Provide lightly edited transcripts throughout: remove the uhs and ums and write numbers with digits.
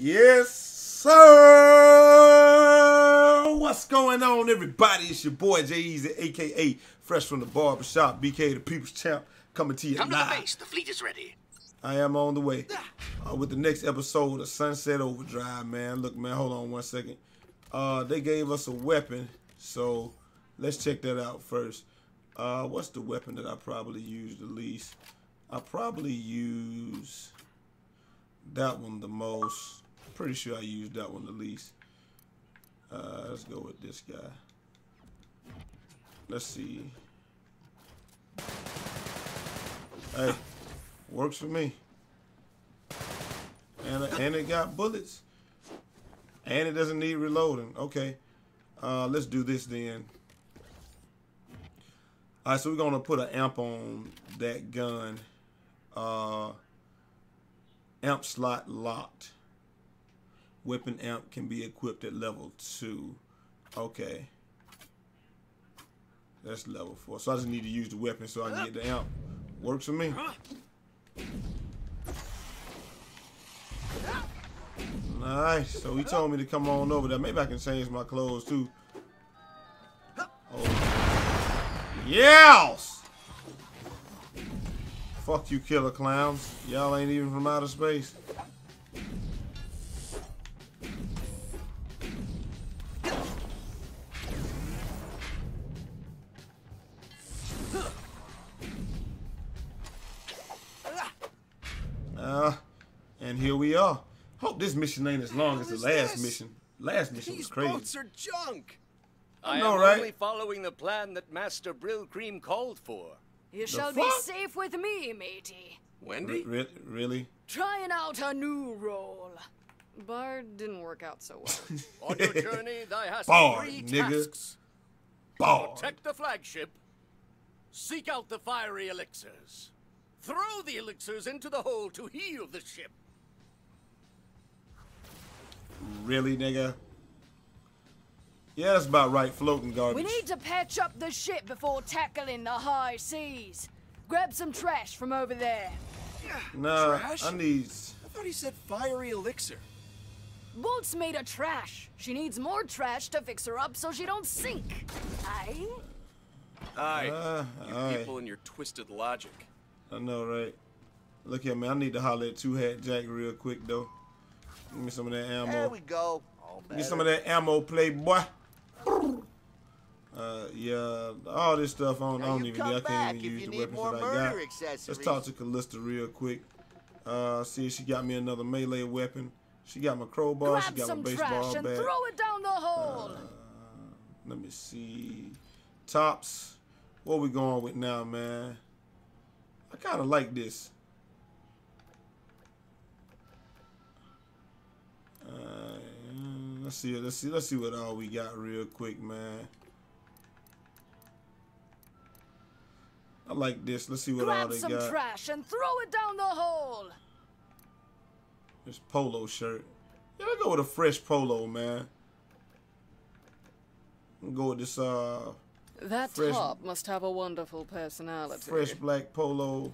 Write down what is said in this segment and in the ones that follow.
Yes, sir. What's going on, everybody? It's your boy J.Easy, a.k.a. Fresh from the Barbershop, BK the People's Champ, coming to you live. Come to the base. The fleet is ready. I am on the way with the next episode of Sunset Overdrive, man. Look, man, hold on one second. They gave us a weapon, so let's check that out first. What's the weapon that I probably use the least? I probably use that one the most. Pretty sure I use that one the least. Let's go with this guy. Let's see. Hey, works for me. And it got bullets. And it doesn't need reloading. Okay. Let's do this then. Alright, so we're gonna put an amp on that gun. Amp slot locked. Weapon amp can be equipped at level 2. Okay. That's level 4. So I just need to use the weapon so I can get the amp. Works for me. Nice. So he told me to come on over there. Maybe I can change my clothes too. Oh. Yes! Fuck you, killer clowns. Y'all ain't even from outer space. And here we are. Hope this mission ain't as long as the last mission. Last mission was crazy. These boats are junk. I know, right? Only following the plan that Master Brill Cream called for. You shall be safe with me, matey. Wendy? Really? Trying out a new role. Bard didn't work out so well. On your journey, thou hast Bard, 3 nigga. tasks. Bard. Protect the flagship. Seek out the fiery elixirs. Throw the elixirs into the hole to heal the ship. Really, nigga? Yeah, that's about right. Floating garbage. We need to patch up the ship before tackling the high seas. Grab some trash from over there. Nah, Trash? I need... I thought he said fiery elixir. Boat's made of trash. She needs more trash to fix her up so she don't sink. Aye? Aye. You aye. people and your twisted logic. I know, right? Look here, man. I need to holler at h.a.t.r real quick, though. Give me some of that ammo. There we go. Give me some of that ammo, playboy. Yeah, all this stuff I don't even need. I can't even use the weapons that I got. Let's talk to Callista real quick. See if she got me another melee weapon. She got my crowbar. She Grab got my some baseball trash and bat. throw it down the hole. Let me see. Tops. What we going with now, man? I kind of like this. Let's see what all we got real quick, man. I like this. Let's see what all they got. Grab some trash and throw it down the hole. This polo shirt. Yeah, let's go with a fresh polo, man. I'll go with this That fresh, top must have a wonderful personality. fresh black polo.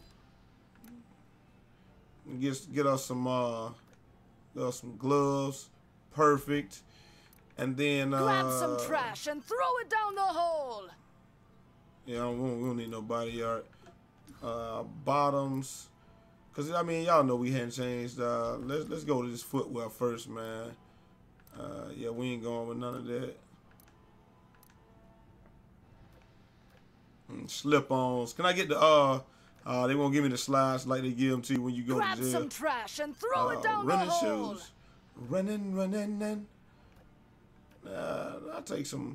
Get us some gloves. Perfect. And then Grab some trash and throw it down the hole. Yeah, we don't need no body art. Bottoms. Cause I mean y'all know we hadn't changed. Let's go to this footwear first, man. Yeah, we ain't going with none of that. Slip-ons. Can I get the they won't give me the slides like they give them to you when you go Grab to jail. some trash and throw it down the running hole. shoes. Running. I'll take some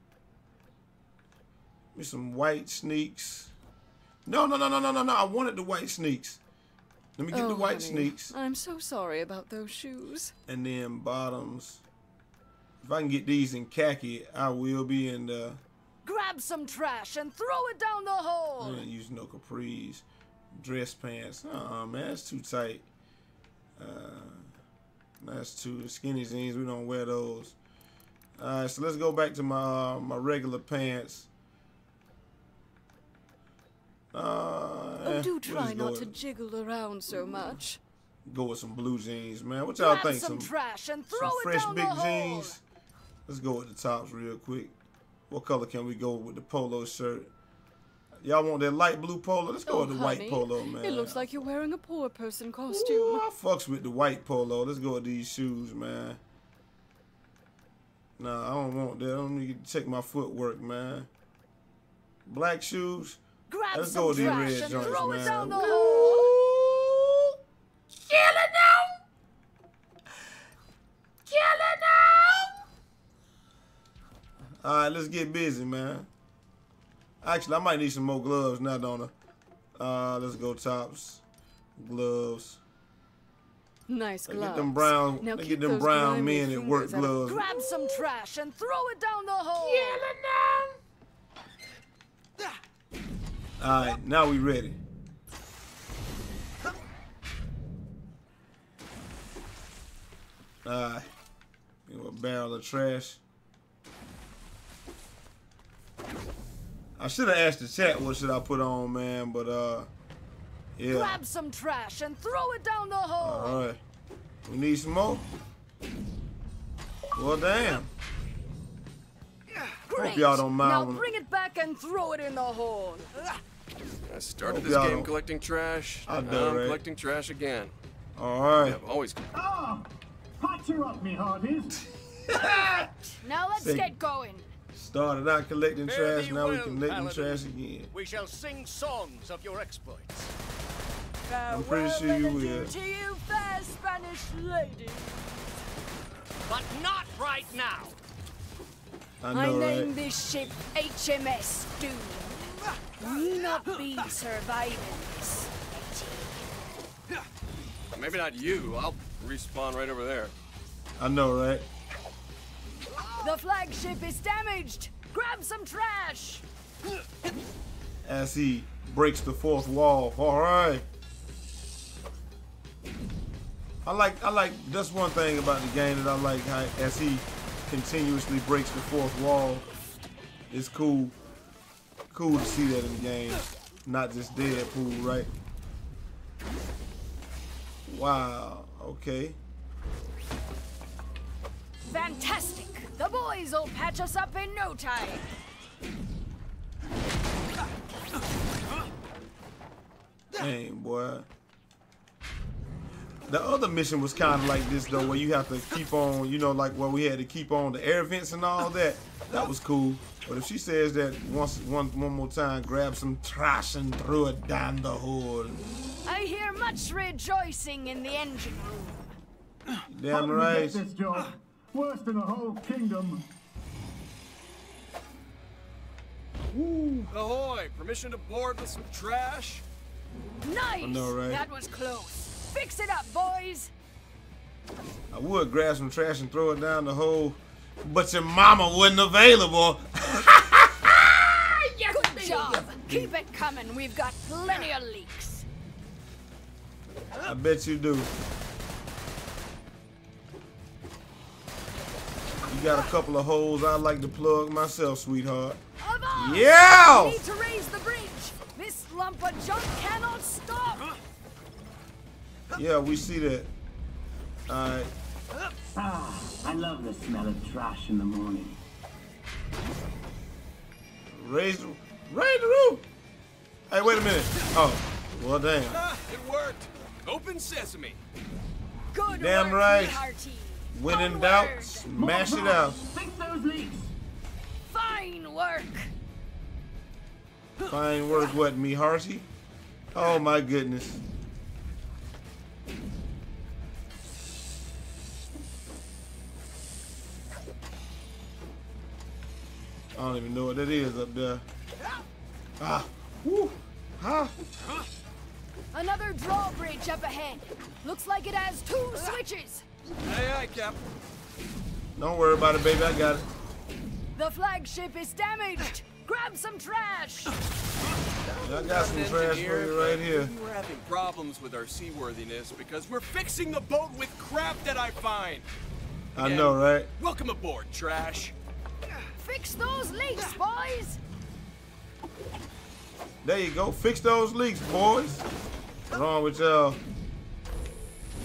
white sneaks. No. I wanted the white sneaks. Let me get the white sneaks. I'm so sorry about those shoes. And then bottoms. If I can get these in khaki, I will be in the... Grab some trash and throw it down the hole. I ain't using no capris. Dress pants. Man, that's too tight. That's too skinny jeans. We don't wear those. Alright, so let's go back to my my regular pants. Do try not to jiggle around so much. Go with some blue jeans, man. What y'all think? Some trash and throw some it fresh down big the hole. jeans. Let's go with the tops real quick. What color can we go with the polo shirt? Y'all want that light blue polo? Let's go with the white polo, man. It looks like you're wearing a poor person costume. Ooh, I fucks with the white polo. Let's go with these shoes, man. Nah, I don't want that. I don't need to check my footwork, man. Black shoes. Grab Let's some go with these trash red and joints, throw man. it down the Ooh. hole. Killing them! Killing them! All right, let's get busy, man. Actually, I might need some more gloves now, don't I? Let's go tops, gloves. Nice gloves. Get them brown. Now Get keep them those brown grimy men at work fingers out of- gloves. Grab some trash and throw it down the hole. All right, now we ready. All right, a barrel of trash. I should have asked the chat what should I put on, man, but yeah. Grab some trash and throw it down the hole. All right, we need some more. Well, damn. Great. Hope y'all don't mind Now when- bring it back and throw it in the hole. I started Hope this y'all game don't- collecting trash. I Now know, I'm right? collecting trash again. All right. I've always. Ah, h.a.t.r up, me hearties. Now let's Say- get going. Started out collecting Fare trash, thee now we well, collecting Paladin. trash again. We shall sing songs of your exploits. I'm pretty sure you will. To you, fair Spanish lady. But not right now. I I know, name right? this ship HMS Doom. Will not be surviving this. Maybe not you. I'll respawn right over there. I know, right? The flagship is damaged. Grab some trash. As he breaks the fourth wall. All right. I like. That's one thing about the game that I like. How, as he continuously breaks the fourth wall, it's cool. Cool to see that in the game, not just Deadpool, right? Wow. Okay. Fantastic. The boys will patch us up in no time. Dang, boy. The other mission was kind of like this though, where you have to keep on, you know, like where we had to keep on the air vents and all that. That was cool. But if she says that one more time, grab some trash and throw it down the hole. I hear much rejoicing in the engine room. Damn Help me right. get this job. Worse than the whole kingdom. Ahoy! Permission to board with some trash? Nice. I know, right? That was close. Fix it up, boys. I would grab some trash and throw it down the hole, but your mama wasn't available. Good job. Keep it coming. We've got plenty of leaks. I bet you do. You got a couple of holes I'd like to plug myself, sweetheart. Avast! Yeah! We need to raise the bridge. This lump of junk cannot stop. Yeah, we see that. Alright. Ah, I love the smell of trash in the morning. Raise the roof. Hey, wait a minute. Oh, well, damn. Ah, it worked. Open sesame. Good Damn work, right. me hearty. When in Onward. doubt, smash it out. Fix those leaks. Fine work. Fine work, what, me hearty? Oh, my goodness. I don't even know what that is up there. Ah, woo, ha. Another drawbridge up ahead. Looks like it has 2 switches. Aye, aye, Cap. Don't worry about it, baby. I got it. The flagship is damaged. Grab some trash. I got some trash for you right here. We're having problems with our seaworthiness because we're fixing the boat with crap that I find. I know, right? Welcome aboard, trash. Fix those leaks, boys. There you go. Fix those leaks, boys. What's wrong with y'all?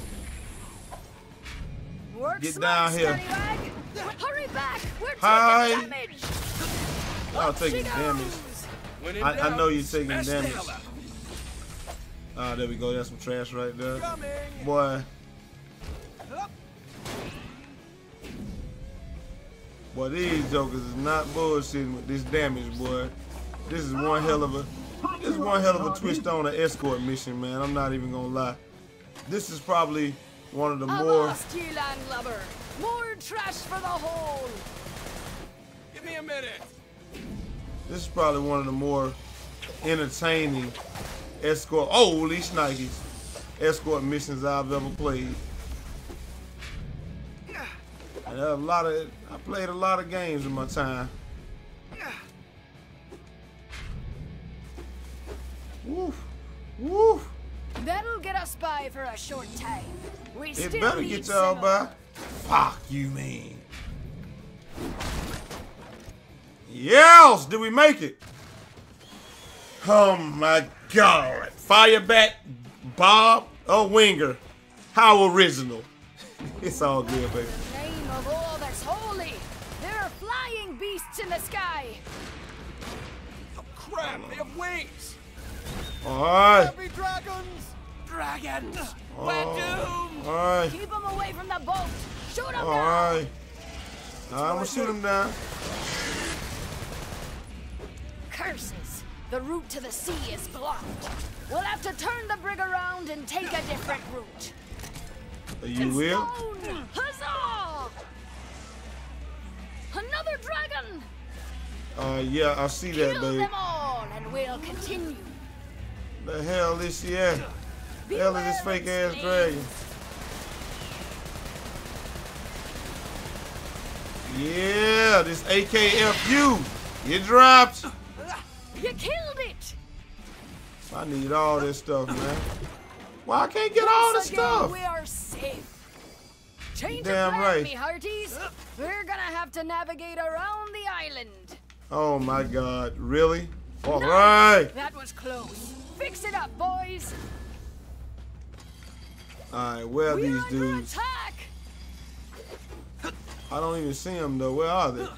Work Get smart, down here. scallywag. Hurry back. We're Hi. taking damage. Y'all Up she taking damage. goes. When in I doubt, know you're taking smash the damage. hell out. Ah, there we go. That's some trash right there. Coming. Boy. Boy, these jokers is not bullshitting with this damage, boy. This is one hell of a twist on an escort mission, man. I'm not even gonna lie. This is probably one of the more Avast, ye landlubber. More trash for the hole. Give me a minute. this is probably one of the more entertaining escort holy shnikes escort missions I've ever played. And there are I played a lot of games in my time. Woof. Woof. That'll get us by for a short time. We It still better need get y'all some- by. Fuck you, man. Yes! Did we make it? Oh my God. Fireback, Bob, or Winger. How original. It's all good, baby. In the name of all that's holy, there are flying beasts in the sky. Oh, crap, they have wings. Alright. Happy dragons. Dragons. Oh. We're doomed. Alright. Keep them away from the boat. Shoot them down. Alright. I'm gonna shoot him down. Curses. The route to the sea is blocked. We'll have to turn the brig around and take a different route. You will? Stone! Huzzah! Another dragon! Yeah, I see that, Kill baby. them all, and we'll continue. The hell is she at? The hell is this fake ass dragon? Yeah, this AKFU. You dropped. You killed it! I need all this stuff, man. Why I can't get all this Once again, stuff? we are safe. Change Damn of plan, right. me hearties. We're gonna have to navigate around the island. Oh my God, really? All No, right. that was close. Fix it up, boys. All right, where are We're these under dudes? attack. I don't even see them though. Where are they?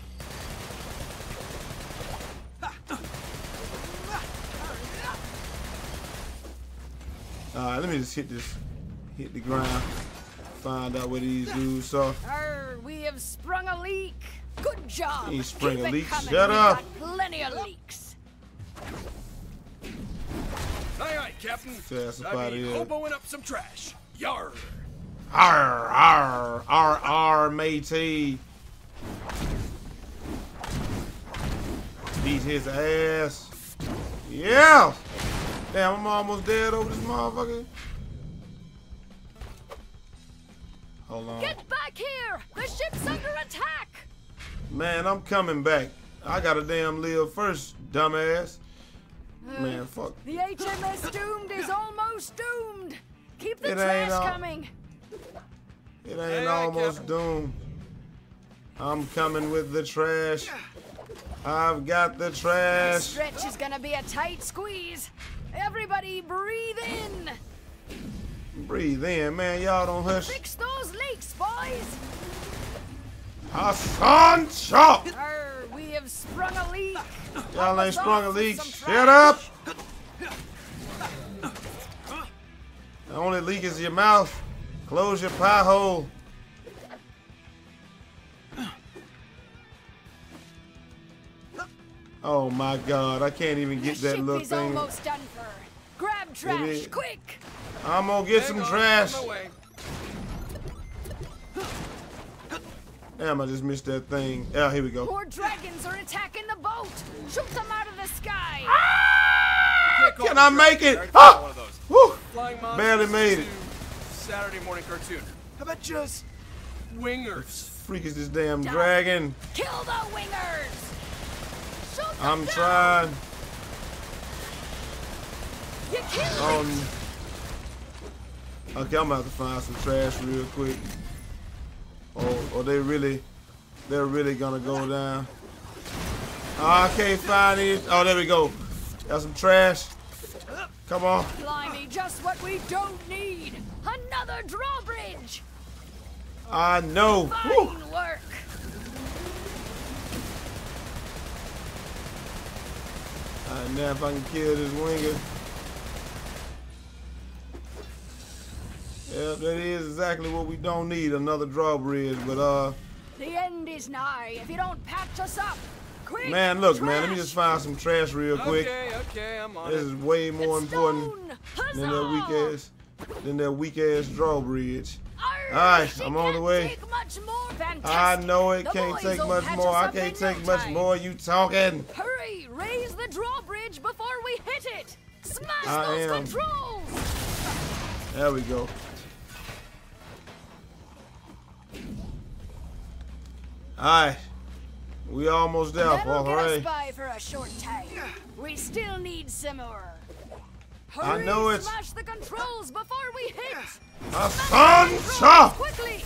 All right, let me just hit the ground, find out where these dudes are. We have sprung a leak. Good job. You ain't sprung Keep a it leak. coming. Shut We've up. got plenty of leaks. Aye, aye, Captain. Fast up I outta be here. hoboing up some trash. Yarr. R, matey. Beat his ass. Yeah. Damn, I'm almost dead over this motherfucker. Hold on. Get back here. The ship's under attack. Man, I'm coming back. I gotta damn live first, dumbass. Man, fuck. The HMS Doomed is almost doomed. Keep the It ain't trash all- coming. It ain't Aye, aye, almost Captain. doomed. I'm coming with the trash. I've got the This trash. stretch is gonna be a tight squeeze. Everybody breathe in. Breathe in, man. Y'all don't hush. Fix those leaks, boys. Hassan Chop! We have sprung a leak. Y'all ain't Help us sprung a off with leak. some Shut trash. up! The only leak is your mouth. Close your pie hole. Oh my God, I can't even get The that ship little is thing. almost done for. Grab trash, is. quick. I'm gonna get Hang some on, trash. on my way. Damn, I just missed that thing. Yeah, here we go. More dragons are attacking the boat. Shoot them out of the sky. Can't call Can me I Drake. make it? I already Ah! found one of those. Woo! Flying monsters Barely made it. to Saturday morning cartoon. How about just wingers? Freak is this damn dragon. Kill the wingers. Shoot them I'm down. trying. You killed it. Okay, I'm about to find some trash real quick. Oh, they're really gonna go down. Oh, I can't find it. Oh, there we go. Got some trash. Come on. Blimey, just what we don't need. Another drawbridge. I know. Woo. Fine work. Alright, now if I can kill this winger. Yeah, that is exactly what we don't need, another drawbridge, but The end is nigh if you don't patch us up. Quick, man, look, trash. man, let me just find some trash real quick. Okay, I'm on This it. is way more It's important stone. than that weak ass drawbridge. Arr, Alright, it I'm on the can't way. take much more. I Fantastic. know it The can't boys take will much patch more. us I up can't in take no much time. more. You talking? Hurry, raise the drawbridge before we hit it. Smash I those am. controls. There we go. Alright. We almost there, That'll get us alright. by for a short time. We still need some more. Hurry, I know it. Smash the controls before we hit. A Smash the sunshot! controls quickly.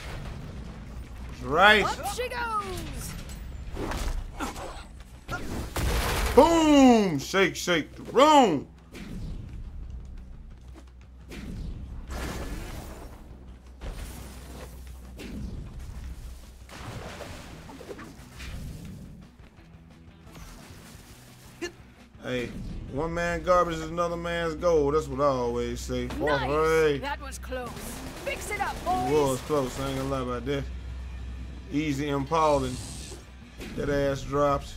Right. Up she goes. Boom! Shake, shake the room. Hey, one man garbage is another man's gold. That's what I always say. Nice. Alright. That was close. Fix it up, It boys. was close. I ain't gonna lie about that. Easy impaling. That ass dropped.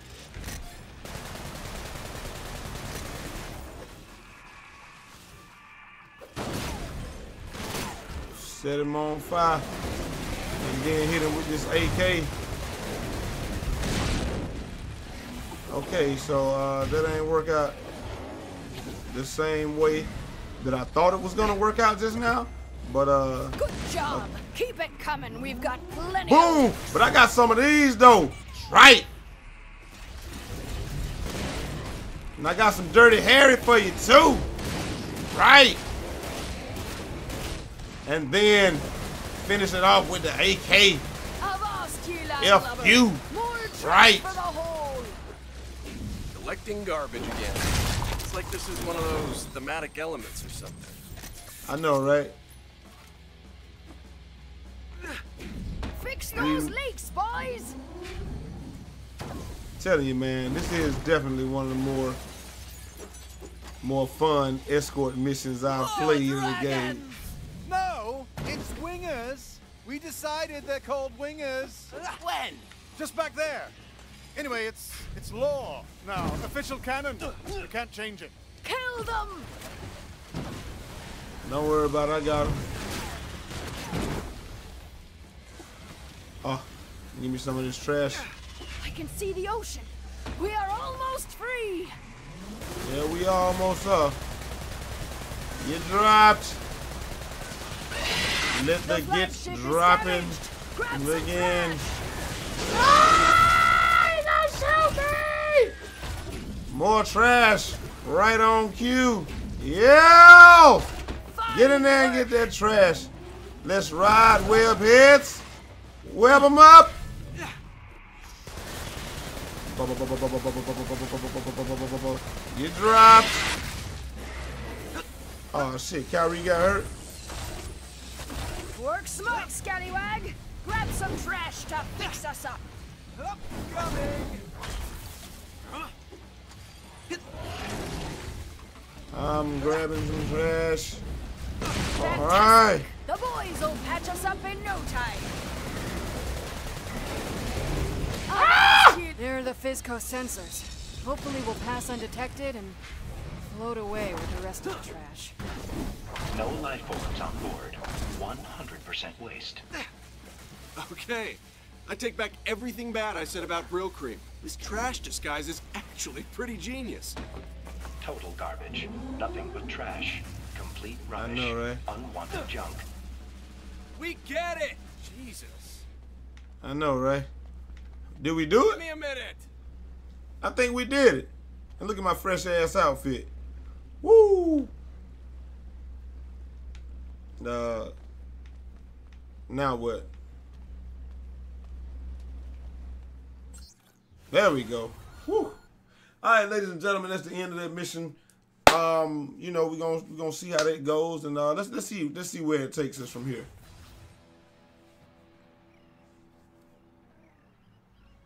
Set him on fire. And then hit him with this AK. Okay, so that ain't work out the same way that I thought it was gonna work out just now. But Good job. Keep it coming. We've got plenty. boom! But I got some of these though. Right. And I got some Dirty Harry for you too. Right. And then finish it off with the AK. Avast, you lad F lover. you. More trash Right. for the hole. Collecting garbage again. It's like this is one of those thematic elements or something. I know, right? Fix those leaks, boys. Telling you, man, this is definitely one of the more fun escort missions I've played in the game. No, it's wingers. We decided they're called wingers. When? Just back there. Anyway, it's law now, official canon. You can't change it. Kill them. Don't worry about it, I got him. Oh, give me some of this trash. I can see the ocean. We are almost free. Yeah, we almost are. You dropped. Let the flagship gets is dropping damaged. Grab some again. More trash. Right on cue. Yeah! Get in there and get that trash. Let's ride, web heads. Web them up. You dropped. Oh shit, Kyrie got hurt. Work smart, scallywag. Grab some trash to fix us up. I'm grabbing some trash. Fantastic. Alright. The boys will patch us up in no time. There are the Fizco sensors. Hopefully we'll pass undetected and float away with the rest of the trash. No life forms on board. 100% waste. Okay, I take back everything bad I said about Brill Cream. This trash disguise is actually pretty genius. Total garbage. Nothing but trash. Complete rubbish. know, right? Unwanted junk. We get it! Jesus. I know, right? Did we do Give it? me a minute. I think we did it. And look at my fresh ass outfit. Woo! Now what? There we go. Woo! All right, ladies and gentlemen, that's the end of that mission. You know, we're gonna see how that goes, and let's see where it takes us from here.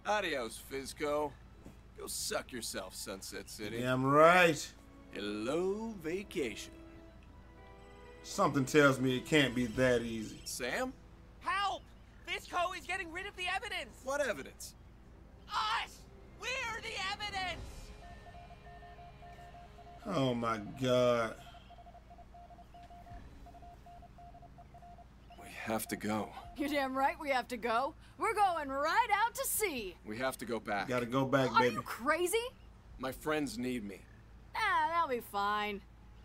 Adios, Fizco. Go suck yourself, Sunset City. Damn right. Hello, vacation. Something tells me it can't be that easy. Sam? Help! Fizco is getting rid of the evidence! What evidence? Us! We're the evidence! Oh my God. We have to go. You're damn right we have to go. We're going right out to sea. We have to go back. Gotta go back, Are baby. you crazy? My friends need me. Ah, that'll be fine.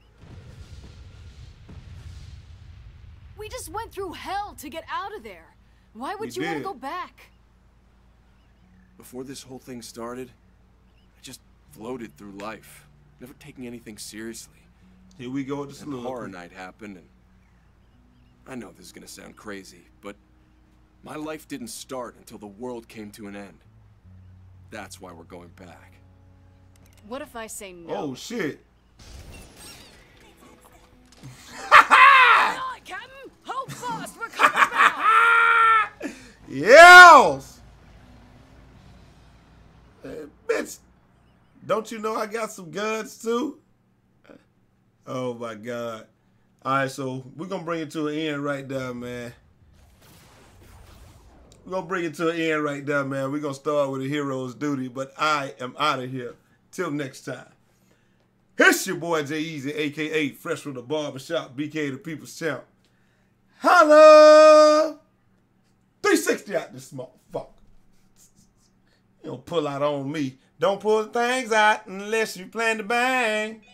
We just went through hell to get out of there. Why would you want to did. go back? Before this whole thing started, I just floated through life, never taking anything seriously. Here we go with the And slow. horror night happened, and I know this is gonna sound crazy, but my life didn't start until the world came to an end. That's why we're going back. What if I say no? Oh shit. on, Captain! Hold fast, we're coming back! Yells! Bitch, don't you know I got some guns too? Oh my God. Alright, so we're gonna bring it to an end right there, man. We're gonna bring it to an end right there, man. We're gonna start with a hero's duty, but I am out of here. Till next time. It's your boy Jay Easy, aka Fresh from the Barbershop, BK the People's Champ. Holla! 360 out this motherfucker. You don't pull out on me. Don't pull things out unless you plan to bang.